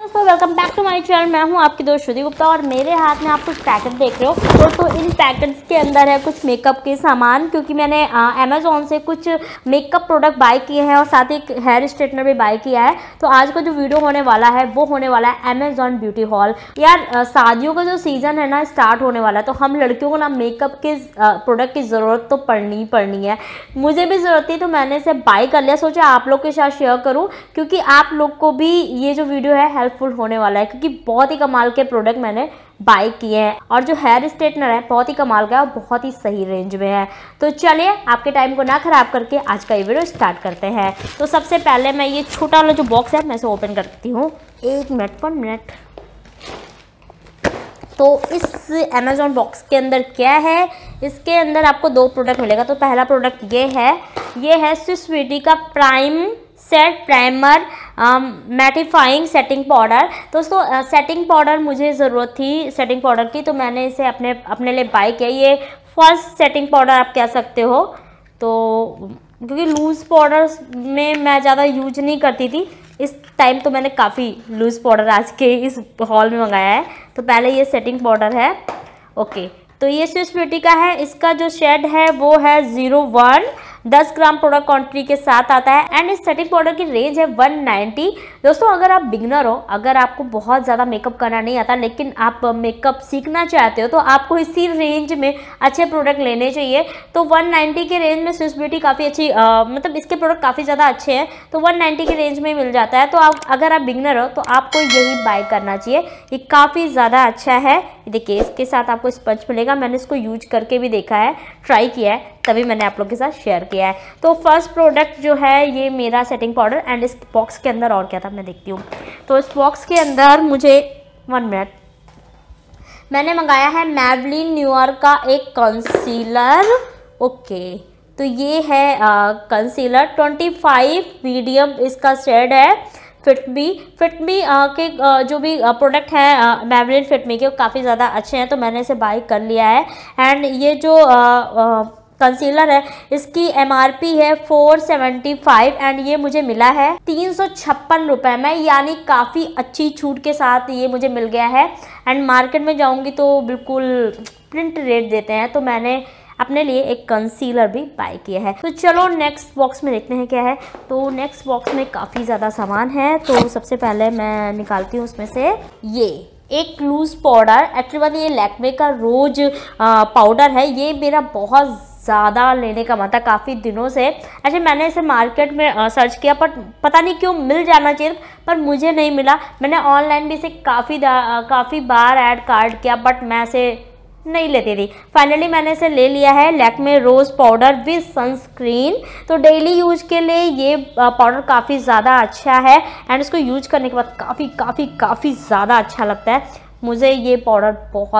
दोस्तों welcome back to my channel. मैं हूं आपकी दोस्त श्रुति गुप्ता और मेरे हाथ में आप कुछ पैकेट देख रहे हो। दोस्तों इन पैकेट्स के अंदर है कुछ मेकअप के सामान, क्योंकि मैंने अमेज़ॉन से कुछ मेकअप प्रोडक्ट बाय किए हैं और साथ ही एक हेयर स्ट्रेटनर भी बाय किया है। तो आज का जो वीडियो होने वाला है वो होने वाला है अमेज़ॉन ब्यूटी हॉल। यार शादियों का जो सीज़न है ना स्टार्ट होने वाला है, तो हम लड़कियों को ना मेकअप के प्रोडक्ट की ज़रूरत तो पड़नी ही पड़नी है। मुझे भी ज़रूरत थी तो मैंने इसे बाय कर लिया। सोचा आप लोग के साथ शेयर करूँ क्योंकि आप लोग को भी ये जो वीडियो है हेल्पफुल होने वाला है, क्योंकि बहुत ही कमाल के प्रोडक्ट मैंने बाय किए हैं। और जो हेयर स्ट्रेटनर है बहुत ही कमाल का है और बहुत ही सही रेंज में है। तो चलिए आपके टाइम को ना खराब करके आज का ये वीडियो स्टार्ट करते हैं। तो सबसे पहले मैं ये छोटा वाला जो बॉक्स है मैं इसे ओपन करती हूँ। 1 मिनट। तो इस अमेज़ॉन बॉक्स के अंदर क्या है, इसके अंदर आपको 2 प्रोडक्ट मिलेगा। तो पहला प्रोडक्ट ये है स्विस ब्यूटी का prime set primer mattifying setting powder. दोस्तों सेटिंग पाउडर मुझे ज़रूरत थी सेटिंग पाउडर की, तो मैंने इसे अपने लिए बाय किया। ये फर्स्ट सेटिंग पाउडर आप कह सकते हो। तो क्योंकि लूज़ पाउडर में मैं ज़्यादा यूज नहीं करती थी इस टाइम, तो मैंने काफ़ी लूज़ पाउडर आज के इस हॉल में मंगाया है। तो पहले ये सेटिंग पाउडर है। ओके, तो ये स्विस ब्यूटी का है। इसका जो शेड है वो है 01, 10 ग्राम प्रोडक्ट क्वांटिटी के साथ आता है। एंड इस सेटिंग पाउडर की रेंज है 190। दोस्तों अगर आप बिगनर हो, अगर आपको बहुत ज़्यादा मेकअप करना नहीं आता लेकिन आप मेकअप सीखना चाहते हो, तो आपको इसी रेंज में अच्छे प्रोडक्ट लेने चाहिए। तो 190 के रेंज में स्विस ब्यूटी काफ़ी अच्छी मतलब इसके प्रोडक्ट काफ़ी ज़्यादा अच्छे हैं, तो 190 के रेंज में मिल जाता है। तो अगर आप बिगनर हो तो आपको यही बाय करना चाहिए। ये काफ़ी ज़्यादा अच्छा है। देखिए इसके साथ आपको स्पंज मिलेगा। मैंने इसको यूज करके भी देखा है, ट्राई किया है, तभी मैंने आप लोग के साथ शेयर किया है। तो फर्स्ट प्रोडक्ट जो है ये मेरा सेटिंग पाउडर। एंड इस बॉक्स के अंदर और क्या था मैं देखती हूँ। तो इस बॉक्स के अंदर मुझे 1 मिनट मैंने मंगाया है मैबलिन न्यूयॉर्क का एक कंसीलर। ओके, तो ये है कंसीलर 25 मीडियम इसका शेड है। फिट मी के जो भी प्रोडक्ट हैं मैबलिन फिट मी के काफ़ी ज़्यादा अच्छे हैं, तो मैंने इसे बाय कर लिया है। एंड ये जो कंसीलर है इसकी MRP है 475 एंड ये मुझे मिला है 356 रुपये में, यानी काफ़ी अच्छी छूट के साथ ये मुझे मिल गया है। एंड मार्केट में जाऊंगी तो बिल्कुल प्रिंट रेट देते हैं, तो मैंने अपने लिए एक कंसीलर भी बाय किया है। तो चलो नेक्स्ट बॉक्स में देखते हैं क्या है। तो नेक्स्ट बॉक्स में काफ़ी ज़्यादा सामान है। तो सबसे पहले मैं निकालती हूँ उसमें से ये एक लूज़ पाउडर। एक्चुअली ये लैक्मे का रोज पाउडर है। ये मेरा बहुत ज़्यादा लेने का मन था काफ़ी दिनों से। अच्छा, मैंने इसे मार्केट में सर्च किया पर पता नहीं क्यों मिल जाना चाहिए, पर मुझे नहीं मिला। मैंने ऑनलाइन भी इसे काफ़ी बार ऐड कार्ड किया, बट मैं इसे नहीं लेती थी। फाइनली मैंने इसे ले लिया है, Lakme rose powder with sunscreen. तो डेली यूज के लिए ये पाउडर काफ़ी ज़्यादा अच्छा है। एंड इसको यूज करने के बाद काफ़ी ज़्यादा अच्छा लगता है। मुझे ये पाउडर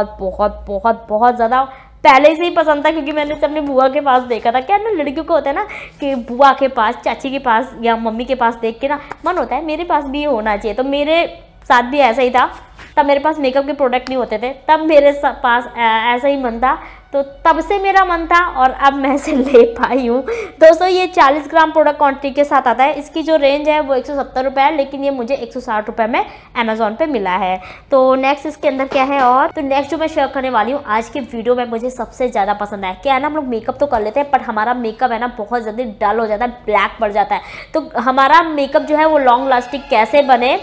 बहुत ज़्यादा पहले से ही पसंद था, क्योंकि मैंने इसे अपनी बुआ के पास देखा था। क्या ना लड़कियों को होता है ना कि बुआ के पास, चाची के पास या मम्मी के पास देख के ना मन होता है मेरे पास भी ये होना चाहिए। तो मेरे साथ भी ऐसा ही था। तब मेरे पास मेकअप के प्रोडक्ट नहीं होते थे, तब मेरे पास ऐसा ही मन था, तो तब से मेरा मन था और अब मैं इसे ले पाई हूँ। दोस्तों ये 40 ग्राम प्रोडक्ट क्वांटिटी के साथ आता है। इसकी जो रेंज है वो 170 रुपये है, लेकिन ये मुझे 160 रुपये में अमेज़ॉन पे मिला है। तो नेक्स्ट इसके अंदर क्या है, और तो नेक्स्ट जो मैं शेयर करने वाली हूँ आज की वीडियो में मुझे सबसे ज़्यादा पसंद आया। क्या है ना, हम लोग मेकअप तो कर लेते हैं पर हमारा मेकअप है ना बहुत जल्दी डल हो जाता है, ब्लैक पड़ जाता है। तो हमारा मेकअप जो है वो लॉन्ग लास्टिंग कैसे बने,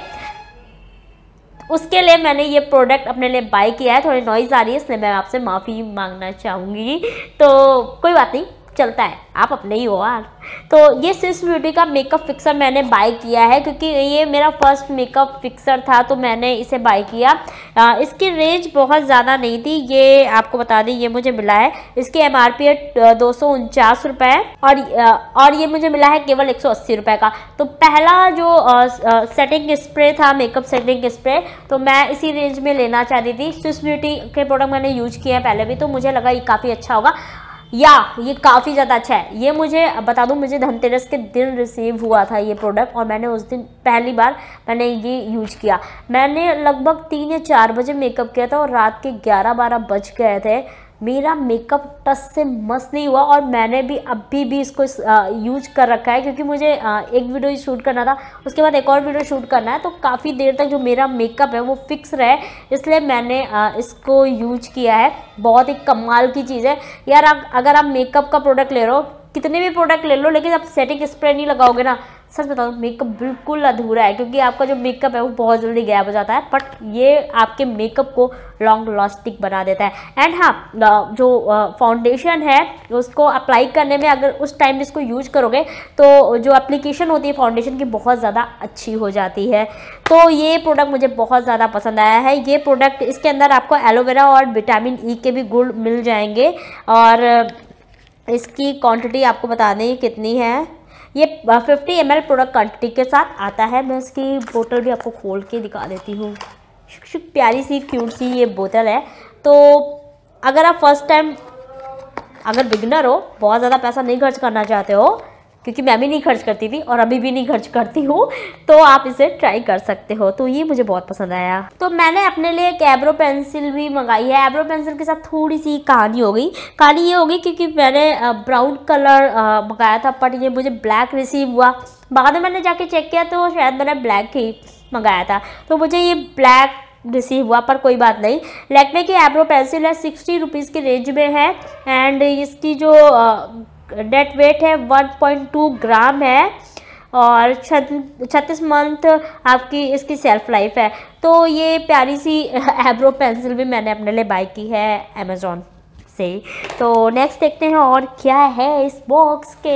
उसके लिए मैंने ये प्रोडक्ट अपने लिए बाय किया है। थोड़ी नॉइज़ आ रही है इसलिए मैं आपसे माफ़ी मांगना चाहूँगी, तो कोई बात नहीं, चलता है, आप अपने ही हो यार। तो ये स्विस ब्यूटी का मेकअप फिक्सर मैंने बाय किया है, क्योंकि ये मेरा फर्स्ट मेकअप फिक्सर था, तो मैंने इसे बाय किया। इसकी रेंज बहुत ज़्यादा नहीं थी, ये आपको बता दें ये मुझे मिला है। इसकी MRP है 249 रुपये और ये मुझे मिला है केवल 180 रुपये का। तो पहला जो सेटिंग स्प्रे था, मेकअप सेटिंग स्प्रे, तो मैं इसी रेंज में लेना चाहती थी। स्विस ब्यूटी के प्रोडक्ट मैंने यूज किए हैं पहले भी, तो मुझे लगा ये काफ़ी अच्छा होगा। ये काफ़ी ज़्यादा अच्छा है। ये मुझे बता दूं, मुझे धनतेरस के दिन रिसीव हुआ था ये प्रोडक्ट, और मैंने उस दिन पहली बार मैंने ये यूज किया। मैंने लगभग 3 या 4 बजे मेकअप किया था और रात के 11-12 बज गए थे। मेरा मेकअप टच से मस्त नहीं हुआ। और मैंने भी अभी भी इसको यूज कर रखा है, क्योंकि मुझे एक वीडियो शूट करना था, उसके बाद एक और वीडियो शूट करना है, तो काफ़ी देर तक जो मेरा मेकअप है वो फिक्स रहे, इसलिए मैंने इसको यूज किया है। बहुत ही कमाल की चीज़ है यार। अगर आप मेकअप का प्रोडक्ट ले रहे हो, कितने भी प्रोडक्ट ले लो, लेकिन आप सेटिंग स्प्रे नहीं लगाओगे ना, सच बताओ मेकअप बिल्कुल अधूरा है, क्योंकि आपका जो मेकअप है वो बहुत जल्दी गायब हो जाता है। बट ये आपके मेकअप को लॉन्ग लास्टिंग बना देता है। एंड हाँ, जो फाउंडेशन है उसको अप्लाई करने में अगर उस टाइम इसको यूज करोगे तो जो एप्लीकेशन होती है फाउंडेशन की बहुत ज़्यादा अच्छी हो जाती है। तो ये प्रोडक्ट मुझे बहुत ज़्यादा पसंद आया है। ये प्रोडक्ट, इसके अंदर आपको एलोवेरा और विटामिन ई के भी गुण मिल जाएंगे। और इसकी क्वांटिटी आपको बता दें कितनी है। ये 50 ml प्रोडक्ट क्वांटिटी के साथ आता है। मैं इसकी बोतल भी आपको खोल के दिखा देती हूँ। प्यारी सी क्यूट सी ये बोतल है। तो अगर आप फर्स्ट टाइम, अगर बिगिनर हो, बहुत ज़्यादा पैसा नहीं खर्च करना चाहते हो, क्योंकि मैं भी नहीं खर्च करती थी और अभी भी नहीं खर्च करती हूँ, तो आप इसे ट्राई कर सकते हो। तो ये मुझे बहुत पसंद आया। तो मैंने अपने लिए एक एब्रो पेंसिल भी मंगाई है। एब्रो पेंसिल के साथ थोड़ी सी कहानी हो गई। कहानी ये होगी क्योंकि मैंने ब्राउन कलर मंगाया था, बट ये मुझे ब्लैक रिसीव हुआ। बाद में मैंने जाके चेक किया तो शायद मैंने ब्लैक ही मंगाया था, तो मुझे ये ब्लैक रिसीव हुआ। पर कोई बात नहीं। लैक्मे की एब्रो पेंसिल है, 60 रुपीज़ की रेंज में है। एंड इसकी जो डेट वेट है 1.2 ग्राम है और 36 मंथ आपकी इसकी सेल्फ लाइफ है। तो ये प्यारी सी एब्रो पेंसिल भी मैंने अपने लिए बाय की है अमेज़ॉन से। तो नेक्स्ट देखते हैं और क्या है इस बॉक्स के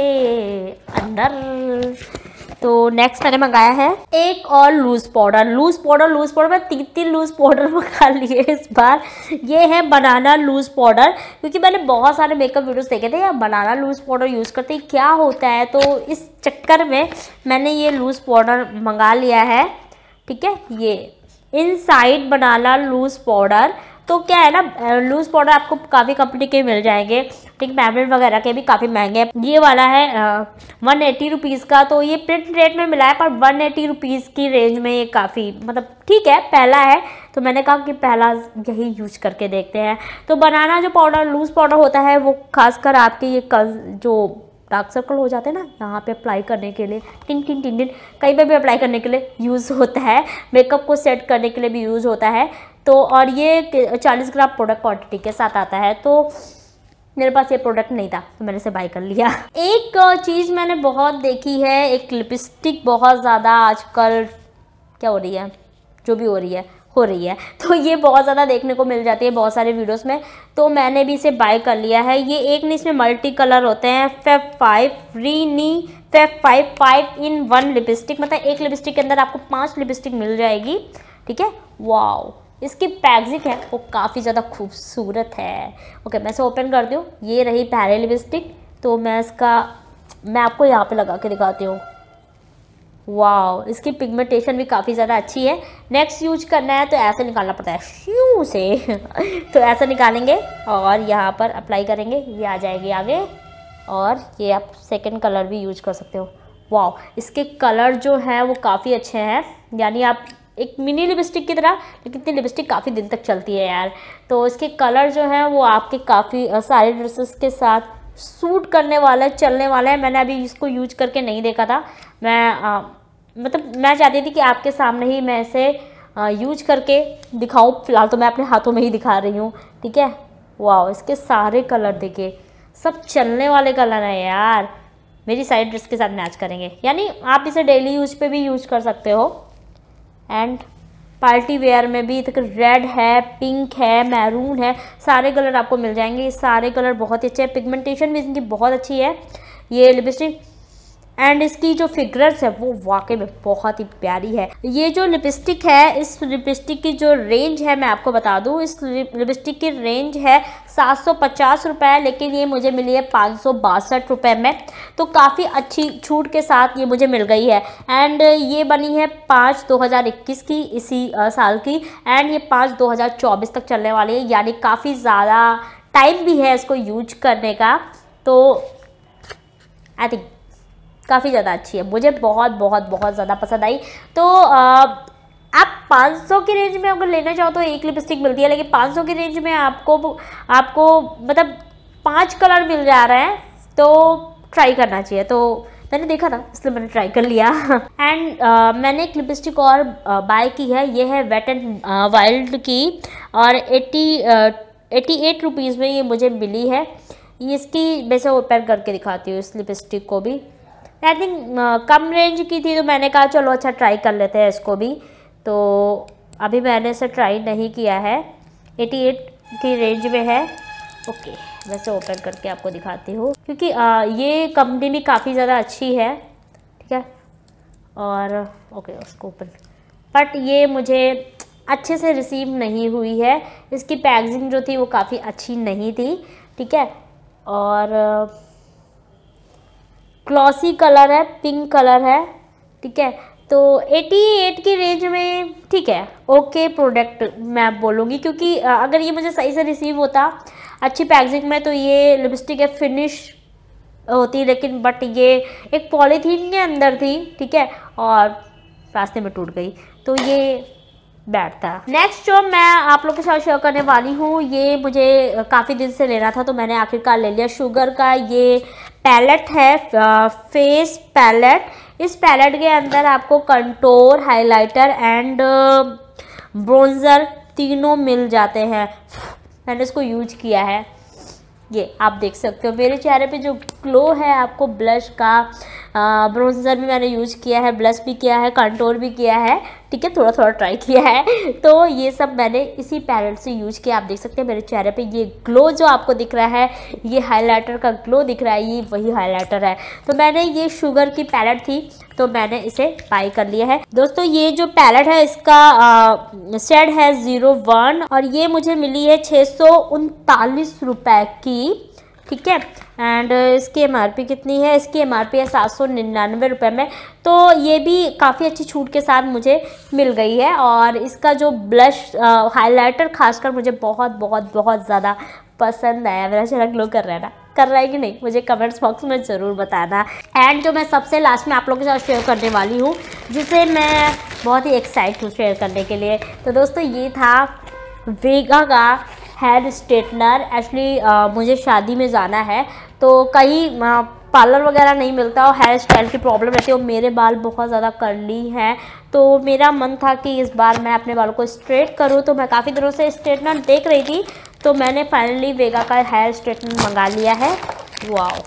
अंदर। तो नेक्स्ट मैंने मंगाया है एक और लूज पाउडर मैं 3 लूज पाउडर मंगा लिए इस बार। ये है बनाना लूज पाउडर, क्योंकि मैंने बहुत सारे मेकअप वीडियोस देखे थे यार बनाना लूज पाउडर यूज़ करते ही क्या होता है, तो इस चक्कर में मैंने ये लूज पाउडर मंगा लिया है। ठीक है, ये इनसाइड बनाना लूज पाउडर। तो क्या है ना, लूज पाउडर आपको काफ़ी कंपनी के मिल जाएंगे, ठीक, मैबलिन वगैरह के भी काफ़ी महंगे हैं। ये वाला है 180 रुपीज़ का। तो ये प्रिंट रेट में मिला है, पर 180 रुपीज़ की रेंज में ये काफ़ी मतलब ठीक है, पहला है तो मैंने कहा कि पहला यही यूज करके देखते हैं। तो बनाना जो पाउडर लूज पाउडर होता है वो खासकर आपके ये जो डार्क सर्कल हो जाते हैं ना, यहाँ पे अप्लाई करने के लिए टिन टिन टिन टिन कहीं पे भी अप्लाई करने के लिए यूज़ होता है। मेकअप को सेट करने के लिए भी यूज़ होता है। तो और ये 40 ग्राम प्रोडक्ट क्वांटिटी के साथ आता है। तो मेरे पास ये प्रोडक्ट नहीं था तो मैंने इसे बाय कर लिया। एक चीज़ मैंने बहुत देखी है, एक लिपस्टिक बहुत ज़्यादा आजकल क्या हो रही है, जो भी हो रही है, तो ये बहुत ज़्यादा देखने को मिल जाती है बहुत सारे वीडियोस में। तो मैंने भी इसे बाय कर लिया है। ये एक नहीं, इसमें मल्टी कलर होते हैं। फेब 5 in 1 लिपस्टिक, मतलब एक लिपस्टिक के अंदर आपको 5 लिपस्टिक मिल जाएगी। ठीक है, वाओ, इसकी पैकेजिंग है वो काफ़ी ज़्यादा खूबसूरत है। ओके, मैं इसे ओपन करती हूँ। ये रही पहले लिपस्टिक। तो मैं आपको यहाँ पे लगा के दिखाती हूँ। वाओ, इसकी पिगमेंटेशन भी काफ़ी ज़्यादा अच्छी है। नेक्स्ट यूज करना है तो ऐसे निकालना पड़ता है श्यू से तो ऐसा निकालेंगे और यहाँ पर अप्लाई करेंगे, ये आ जाएगी आगे। और ये आप सेकंड कलर भी यूज कर सकते हो। वाओ, इसके कलर जो है वो काफ़ी अच्छे हैं, यानी आप एक मिनी लिपस्टिक की तरह, लेकिन इतनी लिपस्टिक काफ़ी दिन तक चलती है यार। तो इसके कलर जो है वो आपके काफ़ी सारे ड्रेसेस के साथ सूट करने वाला, चलने वाला है। मैंने अभी इसको यूज करके नहीं देखा था। मैं चाहती थी कि आपके सामने ही मैं इसे यूज करके दिखाऊं। फिलहाल तो मैं अपने हाथों में ही दिखा रही हूँ। ठीक है, वाह, इसके सारे कलर देखिए, सब चलने वाले कलर हैं यार, मेरी साइड ड्रेस के साथ मैच करेंगे। यानी आप इसे डेली यूज पे भी यूज कर सकते हो। एंड पार्टी वेयर में भी रेड है, पिंक है, मैरून है, सारे कलर आपको मिल जाएंगे। ये सारे कलर बहुत ही अच्छे हैं, पिगमेंटेशन भी इनकी बहुत अच्छी है ये लिपस्टिक। एंड इसकी जो फिगर्स है वो वाकई में बहुत ही प्यारी है। ये जो लिपस्टिक है, इस लिपस्टिक की जो रेंज है मैं आपको बता दूं, इस लिपस्टिक की रेंज है 750 रुपये, लेकिन ये मुझे मिली है 562 रुपये में। तो काफ़ी अच्छी छूट के साथ ये मुझे मिल गई है। एंड ये बनी है 5/2021 की, इसी साल की। एंड ये 5/2024 तक चलने वाली है, यानी काफ़ी ज़्यादा टाइम भी है इसको यूज करने का। तो आई थिंक काफ़ी ज़्यादा अच्छी है, मुझे बहुत बहुत बहुत ज़्यादा पसंद आई। तो आप 500 की रेंज में अगर लेना चाहो तो एक लिपस्टिक मिलती है, लेकिन 500 की रेंज में आपको मतलब 5 कलर मिल जा रहे हैं, तो ट्राई करना चाहिए। तो मैंने देखा था इसलिए मैंने ट्राई कर लिया। एंड मैंने एक लिपस्टिक और बाय की है, ये है वेट एंड वाइल्ड की, और 88 रुपीज़ में ये मुझे मिली है। इसकी वैसे ओपन करके दिखाती हूँ इस लिपस्टिक को भी। आई थिंक कम रेंज की थी तो मैंने कहा चलो अच्छा ट्राई कर लेते हैं इसको भी। तो अभी मैंने इसे ट्राई नहीं किया है, 88 की रेंज में है। ओके, वैसे ओपन करके आपको दिखाती हूँ, क्योंकि ये कंपनी भी काफ़ी ज़्यादा अच्छी है, ठीक है। और ओके, उसको ओपन, बट ये मुझे अच्छे से रिसीव नहीं हुई है। इसकी पैकेजिंग जो थी वो काफ़ी अच्छी नहीं थी, ठीक है। और ग्लॉसी कलर है, पिंक कलर है, ठीक है। तो 88 की रेंज में ठीक है, ओके प्रोडक्ट मैं बोलूँगी, क्योंकि अगर ये मुझे सही से रिसीव होता अच्छी पैकेजिंग में तो ये लिपस्टिक है फिनिश होती, लेकिन बट ये एक पॉलीथीन के अंदर थी, ठीक है, और रास्ते में टूट गई, तो ये बैड था। नेक्स्ट जो मैं आप लोग के साथ शेयर करने वाली हूँ, ये मुझे काफ़ी दिन से लेना था तो मैंने आखिरकार ले लिया। शुगर का ये पैलेट है, फेस पैलेट। इस पैलेट के अंदर आपको कंटोर, हाइलाइटर एंड ब्रोंजर तीनों मिल जाते हैं। मैंने इसको यूज किया है, ये आप देख सकते हो मेरे चेहरे पे जो ग्लो है। आपको ब्लश का ब्रोंजर भी मैंने यूज किया है, ब्लश भी किया है, कंटोर भी किया है, ठीक है, थोड़ा थोड़ा ट्राई किया है। तो ये सब मैंने इसी पैलेट से यूज किया। आप देख सकते हैं मेरे चेहरे पे ये ग्लो जो आपको दिख रहा है, ये हाइलाइटर का ग्लो दिख रहा है, ये वही हाइलाइटर है। तो मैंने ये शुगर की पैलेट थी तो मैंने इसे बाय कर लिया है। दोस्तों ये जो पैलेट है इसका शेड है 01 और ये मुझे मिली है 639 रुपए की, ठीक है। एंड इसकी एमआरपी कितनी है? इसकी एमआरपी है 799 रुपये में। तो ये भी काफ़ी अच्छी छूट के साथ मुझे मिल गई है। और इसका जो ब्लश हाइलाइटर खासकर मुझे बहुत बहुत बहुत ज़्यादा पसंद आया। मेरा चेहरा ग्लो कर रहा है ना, कर रहा है कि नहीं, मुझे कमेंट्स बॉक्स में ज़रूर बताना। एंड जो मैं सबसे लास्ट में आप लोगों के साथ शेयर करने वाली हूँ, जिसे मैं बहुत ही एक्साइट हूँ शेयर करने के लिए, तो दोस्तों ये था वेगा का हेयर स्ट्रेटनर। एक्चुअली मुझे शादी में जाना है तो कहीं पार्लर वगैरह नहीं मिलता और हेयर स्टाइल की प्रॉब्लम रहती है और मेरे बाल बहुत ज़्यादा कर्ली हैं। तो मेरा मन था कि इस बार मैं अपने बालों को स्ट्रेट करूँ। तो मैं काफ़ी दिनों से स्ट्रेटनर देख रही थी, तो मैंने फाइनली वेगा का हेयर स्ट्रेटनर मंगा लिया है। वाओ,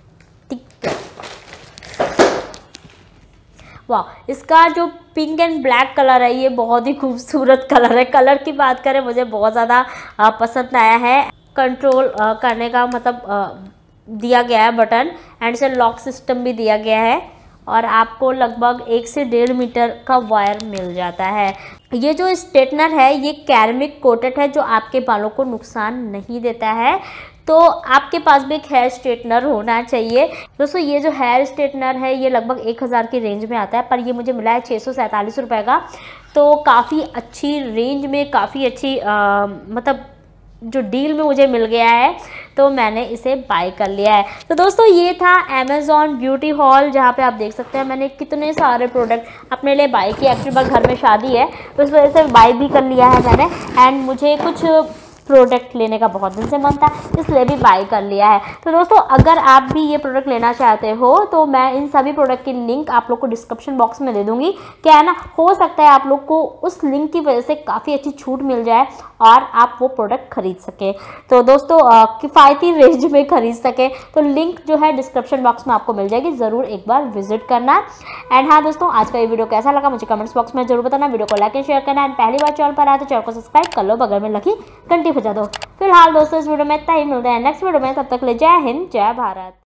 वाह, इसका जो पिंक एंड ब्लैक कलर है ये बहुत ही खूबसूरत कलर है। कलर की बात करें मुझे बहुत ज़्यादा पसंद आया है। कंट्रोल करने का मतलब दिया गया है बटन, एंड से लॉक सिस्टम भी दिया गया है और आपको लगभग 1 से 1.5 मीटर का वायर मिल जाता है। ये जो स्ट्रेटनर है ये कैरमिक कोटेड है जो आपके बालों को नुकसान नहीं देता है। तो आपके पास भी एक हेयर स्ट्रेटनर होना चाहिए। दोस्तों ये जो हेयर स्ट्रेटनर है ये लगभग 1000 की रेंज में आता है, पर ये मुझे मिला है 647 रुपये का। तो काफ़ी अच्छी रेंज में, काफ़ी अच्छी मतलब जो डील में मुझे मिल गया है, तो मैंने इसे बाय कर लिया है। तो दोस्तों ये था अमेज़ॉन ब्यूटी हॉल, जहाँ पे आप देख सकते हैं मैंने कितने सारे प्रोडक्ट अपने लिए बाय किए। एक्चुअली घर में शादी है तो इस वजह से बाय भी कर लिया है मैंने, एंड मुझे कुछ प्रोडक्ट लेने का बहुत दिन से मन था इसलिए भी बाय कर लिया है। तो दोस्तों अगर आप भी ये प्रोडक्ट लेना चाहते हो तो मैं इन सभी प्रोडक्ट की लिंक आप लोग को डिस्क्रिप्शन बॉक्स में दे दूंगी। क्या है ना, हो सकता है आप लोग को उस लिंक की वजह से काफ़ी अच्छी छूट मिल जाए और आप वो प्रोडक्ट खरीद सकें। तो दोस्तों किफ़ायती रेंज में खरीद सकें, तो लिंक जो है डिस्क्रिप्शन बॉक्स में आपको मिल जाएगी, ज़रूर एक बार विजिट करना। एंड हाँ दोस्तों, आज का ये वीडियो कैसा लगा मुझे कमेंट्स बॉक्स में जरूर बताना। वीडियो को लाइक एंड शेयर करना, एंड पहली बार चैनल पर आए तो चैनल को सब्सक्राइब कर लो, बगल में लगी घंटी बजा दो। फिलहाल दोस्तों इस वीडियो में इतना ही, मिलते हैं नेक्स्ट वीडियो में, तब तक ले जय हिंद जय भारत।